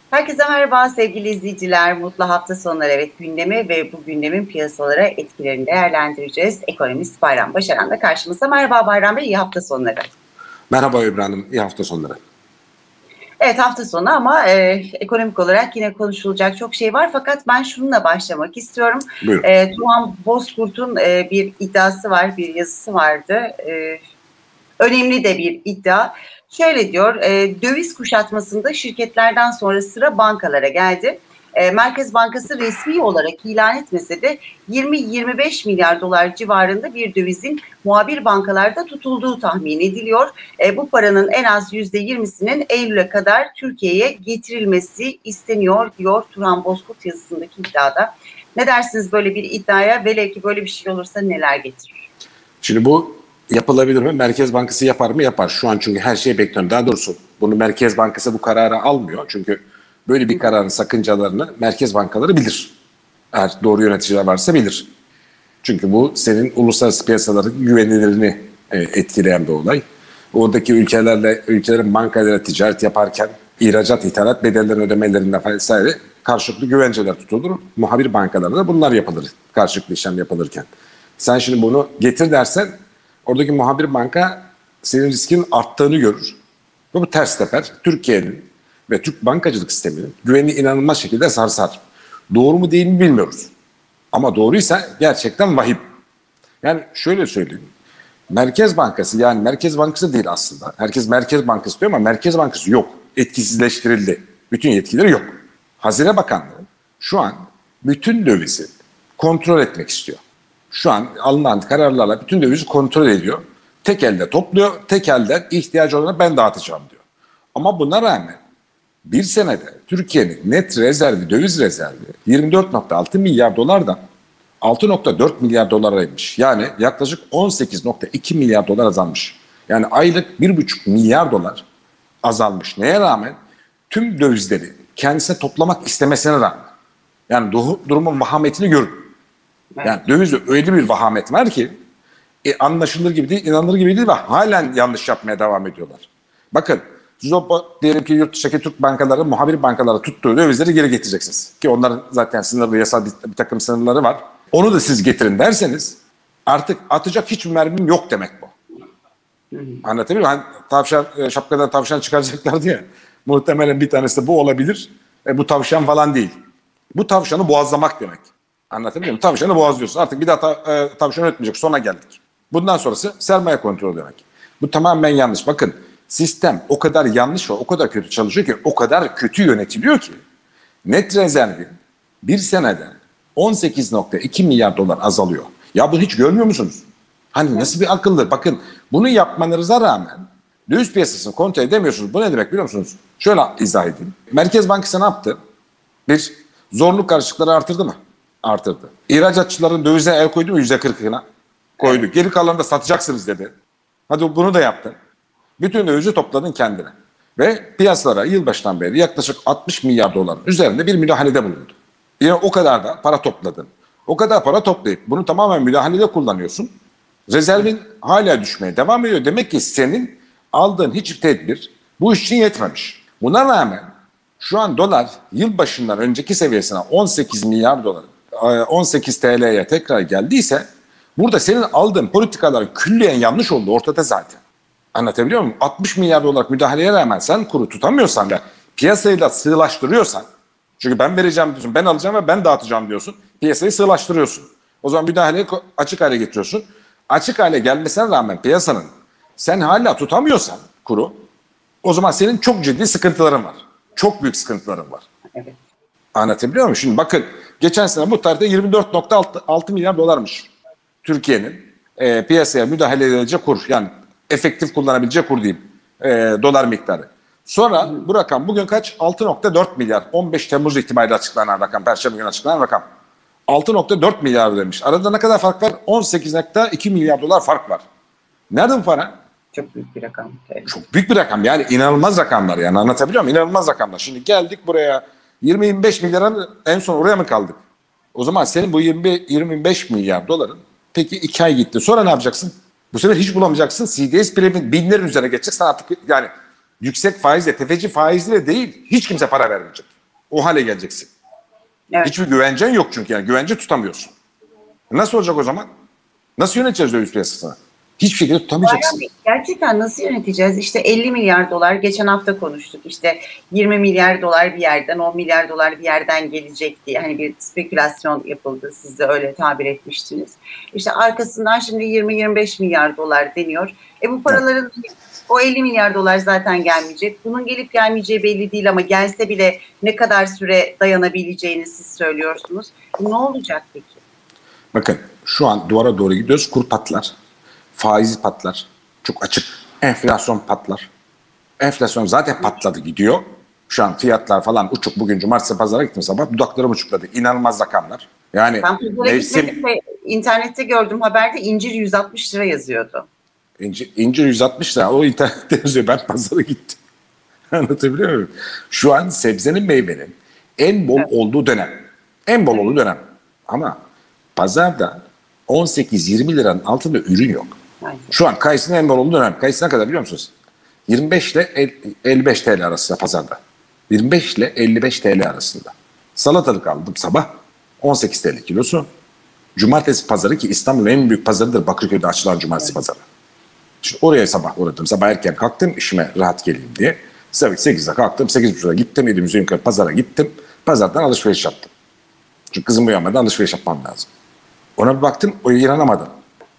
Herkese merhaba sevgili izleyiciler. Mutlu hafta sonları. Evet, gündemi ve bu gündemin piyasalara etkilerini değerlendireceğiz. Ekonomist Bayram Başaran da karşımızda. Merhaba Bayram Bey, iyi hafta sonları. Merhaba İbrahim, iyi hafta sonları. Evet, hafta sonu ama ekonomik olarak yine konuşulacak çok şey var. Fakat ben şununla başlamak istiyorum. Buyurun. Tuğhan Bozkurt'un bir iddiası var, bir yazısı vardı. Önemli de bir iddia. Şöyle diyor, döviz kuşatmasında şirketlerden sonra sıra bankalara geldi. Merkez Bankası resmi olarak ilan etmese de 20-25 milyar dolar civarında bir dövizin muhabir bankalarda tutulduğu tahmin ediliyor. Bu paranın en az %20'sinin Eylül'e kadar Türkiye'ye getirilmesi isteniyor diyor Turan Bozkurt yazısındaki iddiada. Ne dersiniz böyle bir iddiaya? Velev ki böyle bir şey olursa neler getirir? Şimdi bu yapılabilir mi? Merkez Bankası yapar mı? Yapar. Şu an çünkü her şey bekleniyor. Daha doğrusu bunu Merkez Bankası bu kararı almıyor. Çünkü böyle bir kararın sakıncalarını merkez bankaları bilir. Eğer doğru yöneticiler varsa bilir. Çünkü bu senin uluslararası piyasaların güvenilirliğini etkileyen bir olay. Oradaki ülkelerin bankalarla ticaret yaparken ihracat, ithalat bedellerini ödemelerinde vesaire karşılıklı güvenceler tutulur. Muhabir bankalarda da bunlar yapılır karşılıklı işlem yapılırken. Sen şimdi bunu getir dersen oradaki muhabir banka senin riskin arttığını görür. Ve bu ters teper. Türkiye'nin ve Türk bankacılık sisteminin güvenini inanılmaz şekilde sarsar. Doğru mu değil mi bilmiyoruz. Ama doğruysa gerçekten vahim. Yani şöyle söyleyeyim. Merkez Bankası, yani Merkez Bankası değil aslında. Herkes Merkez Bankası diyor ama Merkez Bankası yok. Etkisizleştirildi. Bütün yetkileri yok. Hazine Bakanlığı şu an bütün dövizi kontrol etmek istiyor. Şu an alınan kararlarla bütün dövizi kontrol ediyor. Tek elde topluyor, tek elden ihtiyacı olana ben dağıtacağım diyor. Ama buna rağmen bir senede Türkiye'nin net rezervi, döviz rezervi 24,6 milyar dolardan 6,4 milyar dolaraymış. Yani yaklaşık 18,2 milyar dolar azalmış. Yani aylık 1,5 milyar dolar azalmış. Neye rağmen? Tüm dövizleri kendisine toplamak istemesine rağmen. Yani durumun vahametini görün. Yani dövizde öyle bir vahamet var ki anlaşılır gibi değil, inanılır gibi değil ve halen yanlış yapmaya devam ediyorlar. Bakın, diyelim ki yurt dışındaki Türk bankaları, muhabir bankaları tuttuğu dövizleri geri getireceksiniz. Ki onların zaten sınırlı, yasal bir takım sınırları var. Onu da siz getirin derseniz artık atacak hiçbir mermim yok demek bu. Anlatabiliyor muyum? Hani tavşan, şapkadan tavşan çıkaracaklar diye. Muhtemelen bir tanesi de bu olabilir. Bu tavşan falan değil. Bu tavşanı boğazlamak demek. Anlatabiliyor muyum? Tavşanı boğazlıyorsun. Artık bir daha tavşan ötmeyecek. Sona geldik. Bundan sonrası sermaye kontrolü demek. Bu tamamen yanlış. Bakın, sistem o kadar yanlış ve o kadar kötü çalışıyor ki, o kadar kötü yönetiliyor ki net rezervi bir senede 18,2 milyar dolar azalıyor. Ya bunu hiç görmüyor musunuz? Hani nasıl bir akıldır? Bakın, bunu yapmanıza rağmen döviz piyasasını kontrol edemiyorsunuz. Bu ne demek biliyor musunuz? Şöyle izah edeyim. Merkez Bankası ne yaptı? Bir, zorluk karşılıkları artırdı mı? Artırdı. İhracatçıların dövize el koydu mu %40'ına? Koydu. Geri kalanını da satacaksınız dedi. Hadi bunu da yaptın. Bütün dövizi topladın kendine. Ve piyasalara yılbaşından beri yaklaşık 60 milyar doların üzerinde bir müdahalede bulundu. Yine o kadar da para topladın. O kadar para toplayıp bunu tamamen müdahalede kullanıyorsun. Rezervin hala düşmeye devam ediyor. Demek ki senin aldığın hiçbir tedbir bu iş için yetmemiş. Buna rağmen şu an dolar yılbaşından önceki seviyesine 18 milyar dolar, 18 TL'ye tekrar geldiyse burada senin aldığın politikalar külliyen yanlış oldu ortada zaten. Anlatabiliyor muyum? 60 milyar dolar müdahaleye rağmen sen kuru tutamıyorsan ve piyasayı da sığlaştırıyorsan, çünkü ben vereceğim diyorsun, ben alacağım ve ben dağıtacağım diyorsun, piyasayı sığlaştırıyorsun. O zaman müdahaleyi açık hale getiriyorsun. Açık hale gelmesine rağmen piyasanın sen hala tutamıyorsan kuru, o zaman senin çok ciddi sıkıntıların var. Çok büyük sıkıntıların var. Evet. Anlatabiliyor muyum? Şimdi bakın, geçen sene bu tarihte 24,6 milyar dolarmış Türkiye'nin piyasaya müdahale edilecek kur. Yani efektif kullanabileceği kur diyeyim. Dolar miktarı. Sonra bu rakam bugün kaç? 6,4 milyar. 15 Temmuz itibariyle açıklanan rakam. Perşembe günü açıklanan rakam. 6,4 milyar demiş. Arada ne kadar fark var? 18,2 milyar dolar fark var. Nerede bu para? Çok büyük bir rakam. Evet. Çok büyük bir rakam. Yani inanılmaz rakamlar. Yani anlatabiliyor muyum? İnanılmaz rakamlar. Şimdi geldik buraya 20-25 milyara, en son oraya mı kaldık? O zaman senin bu 25 milyar doların peki 2 ay gitti. Sonra ne yapacaksın? Bu sefer hiç bulamayacaksın. CDS primin binlerin üzerine geçeceksin artık, yani yüksek faizle, tefeci faizle değil, hiç kimse para vermeyecek. O hale geleceksin. Evet. Hiçbir güvencen yok çünkü, yani güvence tutamıyorsun. Nasıl olacak o zaman? Nasıl yöneteceğiz döviz piyasasını? Hiçbir şekilde tutamayacaksın. Gerçekten nasıl yöneteceğiz? İşte 50 milyar dolar geçen hafta konuştuk. İşte 20 milyar dolar bir yerden, 10 milyar dolar bir yerden gelecek diye hani bir spekülasyon yapıldı. Siz de öyle tabir etmiştiniz. İşte arkasından şimdi 20-25 milyar dolar deniyor. Bu paraların o 50 milyar dolar zaten gelmeyecek. Bunun gelip gelmeyeceği belli değil ama gelse bile ne kadar süre dayanabileceğini siz söylüyorsunuz. Ne olacak peki? Bakın şu an duvara doğru gidiyoruz. Kur patlar. Faiz patlar. Çok açık. Enflasyon patlar. Enflasyon zaten patladı gidiyor. Şu an fiyatlar falan uçuk. Bugün cumartesi pazara gittim sabah. Dudaklarım uçukladı. İnanılmaz rakamlar. Yani ben pazara gitmedim de internette gördüm haberde incir 160 lira yazıyordu. İncir 160 lira. O internette yazıyor. Ben pazara gittim. Anlatabiliyor muyum? Şu an sebzenin, meyvenin en bol olduğu dönem. En bol olduğu dönem. Ama pazarda 18-20 liranın altında ürün yok. Aynen. Şu an kayısının en bol olduğu dönem. Kayısı ne kadar biliyor musunuz? 25 ile 55 TL arasında pazarda. 25 ile 55 TL arasında. Salatalık aldım sabah. 18 TL kilosu. Cumartesi pazarı, ki İstanbul'un en büyük pazarıdır Bakırköy'de açılan cumartesi pazarı. Şimdi oraya sabah uğradım. Sabah erken kalktım işime rahat geleyim diye. 8'de kalktım. 8.30'da gittim. Elimizi yukarı pazara gittim. Pazardan alışveriş yaptım. Çünkü kızım uyanmadan alışveriş yapmam lazım. Ona bir baktım. O inanamadım.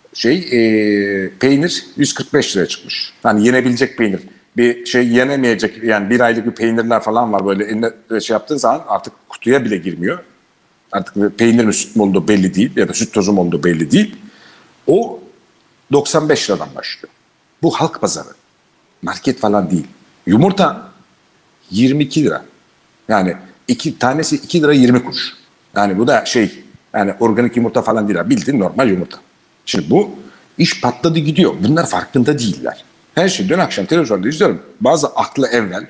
Peynir 145 liraya çıkmış. Yani yenebilecek peynir. Bir şey yenemeyecek, yani bir aylık bir peynirler falan var, böyle eline şey yaptığın zaman artık kutuya bile girmiyor. Artık peynir mi süt mü olduğu belli değil ya da süt tozu mu olduğu belli değil. O 95 liradan başlıyor. Bu halk pazarı. Market falan değil. Yumurta 22 lira. Yani tanesi 2 lira 20 kuruş. Yani bu da yani organik yumurta falan değil. Bildiğin normal yumurta. Şimdi bu iş patladı gidiyor. Bunlar farkında değiller. Her şey, dün akşam televizyonda izliyorum. Bazı aklı evvel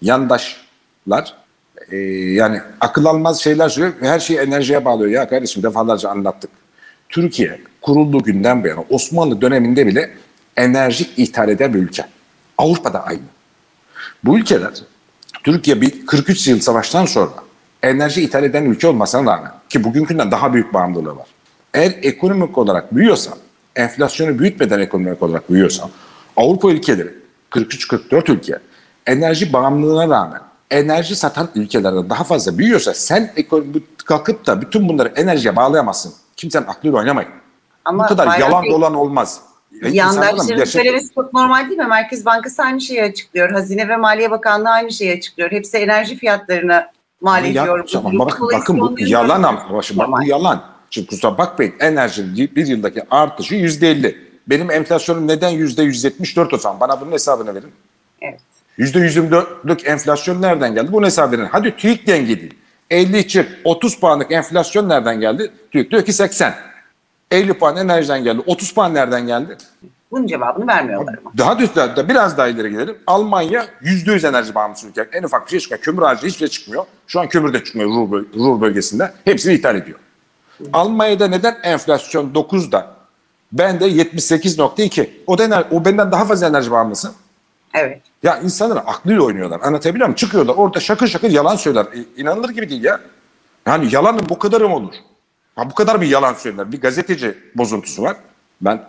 yandaşlar yani akıl almaz şeyler söylüyor. Her şeyi enerjiye bağlıyor. Ya kardeşim, defalarca anlattık. Türkiye kurulduğu günden bu yana Osmanlı döneminde bile enerji ithal eden bir ülke. Avrupa'da aynı. Bu ülkeler, Türkiye bir 43 yıl savaştan sonra enerji ithal eden ülke olmasına rağmen, ki bugünkünden daha büyük bağımlılığı var. Eğer ekonomik olarak büyüyorsa, enflasyonu büyütmeden ekonomik olarak büyüyorsa, Avrupa ülkeleri 43-44 ülke enerji bağımlılığına rağmen enerji satan ülkelerden daha fazla büyüyorsa, sen kalkıp da bütün bunları enerjiye bağlayamazsın. Kimsenin aklıyla oynamayın. Ama bu kadar yalan dolan olmaz. Yandaşların söylemesi çok normal değil mi? Merkez Bankası aynı şeyi açıklıyor. Hazine ve Maliye Bakanlığı aynı şeyi açıklıyor. Hepsi enerji fiyatlarını mal ediyor. Bakın bu yalan ama. Bu yalan. Şimdi kusura bakmayın, enerjinin bir yıldaki artışı %50. Benim enflasyonum neden %174 o zaman? Bana bunun hesabını verin. Evet. %124'lük enflasyon nereden geldi? Bunun hesabını verin. Hadi TÜİK dengi değil. 50 çık 30 puanlık enflasyon nereden geldi? TÜİK diyor ki 80. 50 puan enerjiden geldi. 30 puan nereden geldi? Bunun cevabını vermiyorlar ama. Biraz daha ileri gidelim. Almanya %100 enerji bağımlısı ülke. En ufak bir şey çıkıyor. Kömür harcı hiçbir şey çıkmıyor. Şu an kömür de çıkmıyor Ruhr bölgesinde. Hepsini ithal ediyor. Almanya'da neden enflasyon 9'da? Bende 78.2. O benden daha fazla enerji bağımlısı. Evet. Ya insanlar aklıyla oynuyorlar. Anlatabiliyor muyum? Çıkıyorlar orada şakır şakır yalan söyler. İnanılır gibi değil ya. Yani yalanın bu kadarı mı olur? Bu kadar bir yalan söyler. Bir gazeteci bozuntusu var. Ben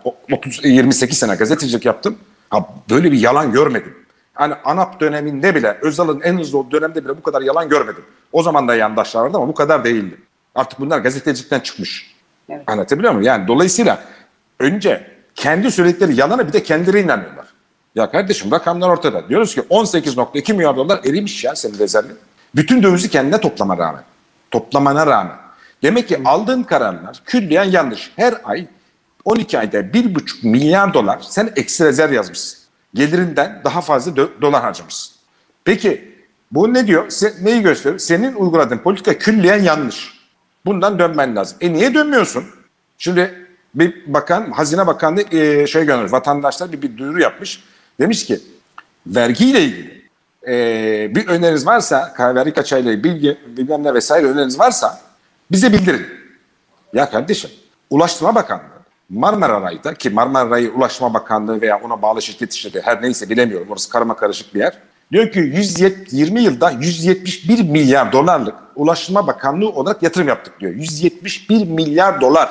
28 sene gazetecilik yaptım. Böyle bir yalan görmedim. Hani ANAP döneminde bile, Özal'ın en hızlı olduğu dönemde bile bu kadar yalan görmedim. O zaman da yandaşlar vardı ama bu kadar değildi. Artık bunlar gazetecilikten çıkmış. Evet. Anlatabiliyor muyum? Yani dolayısıyla önce kendi söyledikleri yalana bir de kendileri inanıyorlar. Ya kardeşim, rakamlar ortada. Diyoruz ki 18.2 milyar dolar erimiş ya senin rezervin. Bütün dövizi kendine toplamana rağmen. Demek ki aldığın kararlar külliyen yanlış. Her ay 12 ayda 1,5 milyar dolar sen eksi rezerv yazmışsın. Gelirinden daha fazla dolar harcamışsın. Peki bu ne diyor? Neyi gösteriyor? Senin uyguladığın politika külliyen yanlış. Bundan dönmen lazım. Niye dönmüyorsun? Şimdi bir bakan, Hazine Bakanlığı göndermiş. Vatandaşlar bir duyuru yapmış. Demiş ki vergiyle ilgili bir öneriniz varsa, vergi kaçağıyla ilgili bilmem ne vesaire öneriniz varsa bize bildirin. Ya kardeşim, Ulaştırma Bakanlığı Marmara Rayı'da, ki Marmara Rayı Ulaştırma Bakanlığı veya ona bağlı şirket işledi, her neyse bilemiyorum, orası karma karışık bir yer. Diyor ki 120 yılda 171 milyar dolarlık Ulaştırma Bakanlığı olarak yatırım yaptık diyor. 171 milyar dolar.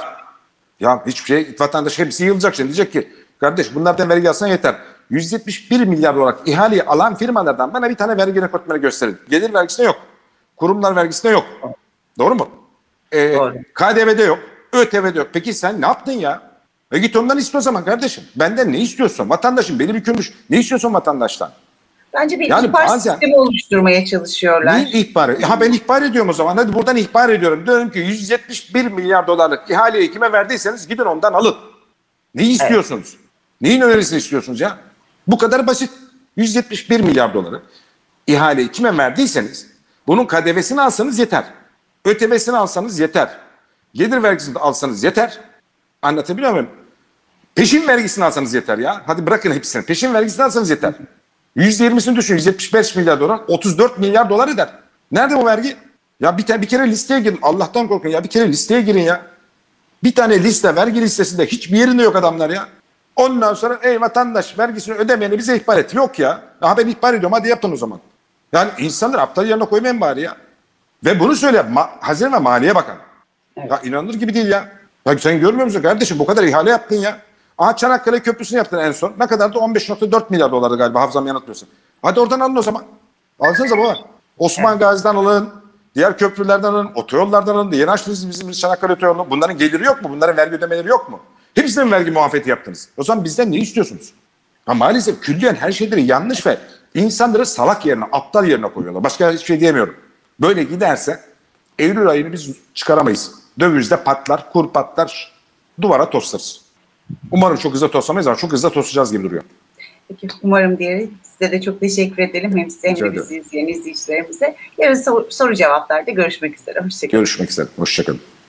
Ya hiçbir şey, vatandaş hepsi yığılacak şimdi. Diyecek ki kardeş bunlardan vergi alsan yeter. 171 milyar olarak ihaleyi alan firmalardan bana bir tane vergi rekortmeni gösterin. Gelir vergisinde yok. Kurumlar vergisinde yok. Doğru mu? Doğru. KDV'de yok. ÖTV'de yok. Peki sen ne yaptın ya? Git ondan iste o zaman kardeşim. Benden ne istiyorsun? Vatandaşım beni bükülmüş. Ne istiyorsun vatandaştan? Bence bir Yani ihbar bazen, sistemi oluşturmaya çalışıyorlar. neyin ihbarı? Ha ben ihbar ediyorum o zaman. Hadi buradan ihbar ediyorum. Diyorum ki 171 milyar dolarlık ihaleyi kime verdiyseniz gidin ondan alın. Neyi istiyorsunuz? Evet. Neyin önerisini istiyorsunuz ya? Bu kadar basit. 171 milyar doları ihaleyi kime verdiyseniz bunun KDV'sini alsanız yeter. ÖTV'sini alsanız yeter. Gelir vergisini alsanız yeter. Anlatabiliyor muyum? Peşin vergisini alsanız yeter ya. Hadi bırakın hepsini. Peşin vergisini alsanız yeter. %20'sini düşün. 175 milyar dolar. 34 milyar dolar eder. Nerede bu vergi? Ya bir kere listeye girin. Allah'tan korkun ya. Bir kere listeye girin ya. Bir tane liste, vergi listesinde hiçbir yerinde yok adamlar ya. Ondan sonra ey vatandaş vergisini ödemeyeni bize ihbar et. Yok ya. Ha ben ihbar ediyorum. Hadi yapın o zaman. Yani insanları aptal yerine koymayın bari ya. Ve bunu söyle Hazine ve Maliye Bakanı. Evet. Ya inanılır gibi değil ya. Ya sen görmüyor musun kardeşim? Bu kadar ihale yaptın ya. Aha Çanakkale Köprüsü'nü yaptın en son. Ne kadardı? 15,4 milyar dolardı galiba, hafızam yanıltmıyorsun. Hadi oradan alın o zaman. Alsanıza baba. Osman Gazi'den alın. Diğer köprülerden alın. Otoyollardan alın. Yeni açtınız bizim Çanakkale otoyolunu. Bunların geliri yok mu? Bunların vergi ödemeleri yok mu? Hepsinin vergi muafiyeti yaptınız. O zaman bizden ne istiyorsunuz? Ha, maalesef külliyen her şeyleri yanlış ve insanları salak yerine, aptal yerine koyuyorlar. Başka hiçbir şey diyemiyorum. Böyle giderse Eylül ayını biz çıkaramayız. Dövizde patlar, kur patlar, duvara toslarız. Umarım çok hızlı toslamayız ama çok hızlı toslayacağız gibi duruyor. Peki umarım diyelim. Size de çok teşekkür edelim. Hem size hem de bizi izleyen izleyicilerimize. Yarın soru cevaplarda görüşmek üzere. Hoşçakalın. Görüşmek üzere. Hoşçakalın.